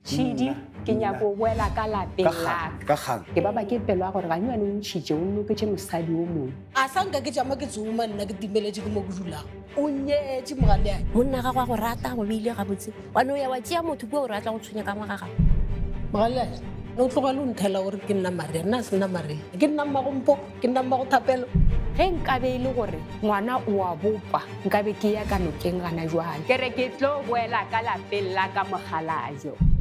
Chidi ke nyako boela ka lapeng la ka kgang ke baba ke pelo gore ga nyane o ntshitse o nno ke tse mosadi o mongwe a sanka ke jama ke tsoma nna ke timeletse ke mo go dulang o nyetse mogale monna ga go rata go beile ga botse wa no ya wa tšea motho go ratla go tshwenya ka magaga mogale no tlogela o nthela gore ke nna mare nna se nna mare ke nna mmagompo ke nna mmago thapelo ge nkabe e le gore ngwana o a bopa nkabe ke ya ka nokeng gana jwale ke re ke tlo boela ka lapeng la ka mogalajo